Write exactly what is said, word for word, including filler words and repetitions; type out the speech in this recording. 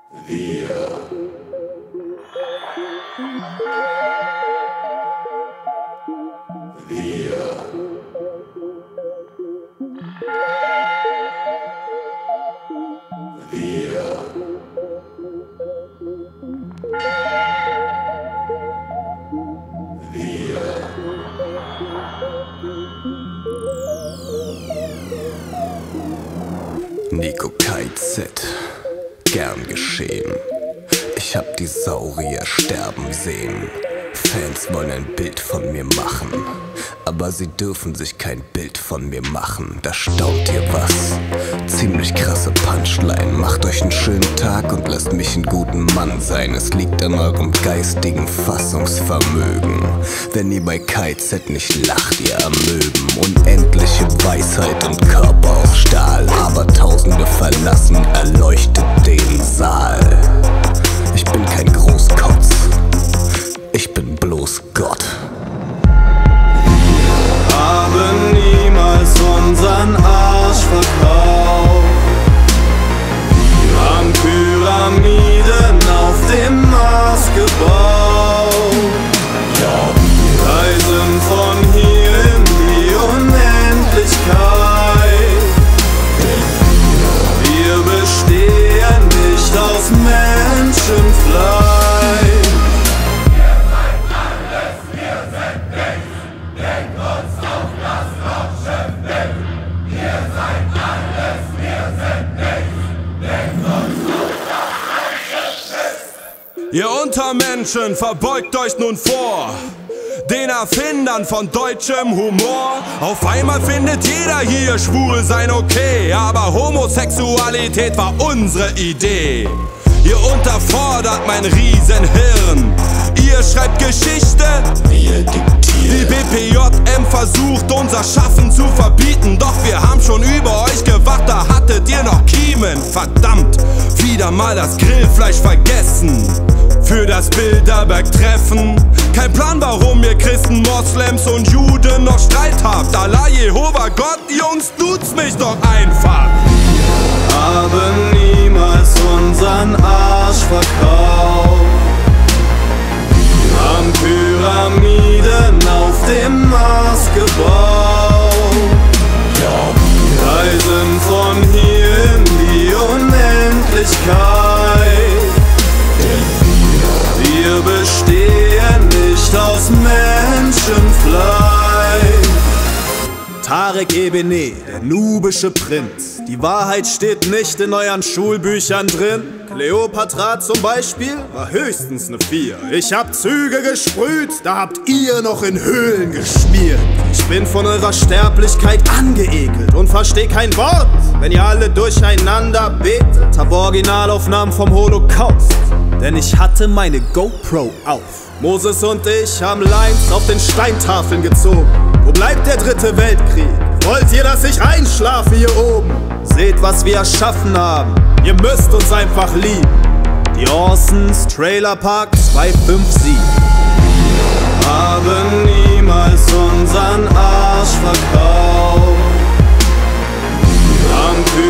Wir. Wir. Wir. Nico K Z, gern geschehen. Ich hab die Saurier sterben sehen. Fans wollen ein Bild von mir machen, aber sie dürfen sich kein Bild von mir machen. Da staunt ihr was. Ziemlich krasse Punchline. Macht euch einen schönen Tag und lasst mich einen guten Mann sein. Es liegt an eurem geistigen Fassungsvermögen. Wenn ihr bei K Z nicht lacht, ihr Amöben. Unendliche Weisheit und Körper aus Stahl. Aber Tausende verlassen, erleuchtet den Saal. Ich bin kein Großkotz, ich bin bloß Gott. Wir haben niemals unseren Arsch verkauft. Wir haben Pyramiden auf dem Mars gebaut. Ja, wir reisen von hier in die Unendlichkeit. Wir bestehen nicht aus Menschenfleisch. Ihr Untermenschen, verbeugt euch nun vor den Erfindern von deutschem Humor. Auf einmal findet jeder hier schwul sein okay, aber Homosexualität war unsere Idee. Ihr unterfordert mein Riesenhirn. Ihr schreibt Geschichte, Wir diktieren. die B P J M versucht unser Schaffen zu verbieten. Doch wir haben schon über euch gewacht, da hattet ihr noch Kiemen. Verdammt, wieder mal das Grillfleisch vergessen für das Bilderberg-Treffen. Kein Plan, warum ihr Christen, Moslems und Juden noch Streit habt. Allah, Jehova, Gott, Jungs, tut's mich doch einfach. Wir haben niemals unseren Arsch verkauft. Wir haben Pyramiden auf dem Mars gebaut. Ja, wir reisen von hier in die Unendlichkeit. Wir bestehen nicht aus Menschenfleisch. Tarek Ebene, der nubische Prinz. Die Wahrheit steht nicht in euren Schulbüchern drin. Kleopatra zum Beispiel war höchstens ne vier. Ich hab Züge gesprüht, da habt ihr noch in Höhlen geschmiert. Ich bin von eurer Sterblichkeit angeekelt und versteh kein Wort, wenn ihr alle durcheinander betet. Hab Originalaufnahmen vom Holocaust, denn ich hatte meine GoPro auf. Moses und ich haben Lines auf den Steintafeln gezogen. Wo bleibt der dritte Weltkrieg? Wollt ihr, dass ich einschlafe hier oben? Seht, was wir erschaffen haben. Ihr müsst uns einfach lieben. Die Orsons Trailer Park zwei fünf sieben. Wir haben niemals unseren Arsch verkauft. Wir haben